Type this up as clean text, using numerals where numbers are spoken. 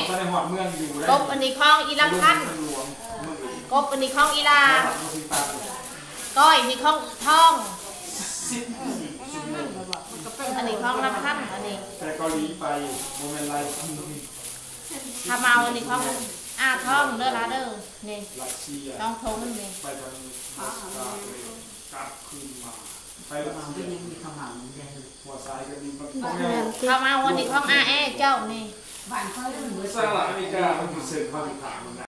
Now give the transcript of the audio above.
ไปในหอดเมืองอยู่ได้กบอันนี้คลองอีลำพันกบอันนี้คลองอีลาก้อยนี่คลองทองอันนี้คลองลำพันอันนี้แต่เกาหลีไปโมเมนต์ไรทำเมาอันนี้คลองอาทองเด้อละเด้อนี่ต้องโทรมันนี่ไปทางกลับคืนมาไปแล้วก็ยังมีคำถามหัวซ้ายก็มีทำเมาอันนี้คลองอาเอเจ้านี่สร้างหลักอเมริกามันอยู่เซ็นข้อผิดพลาด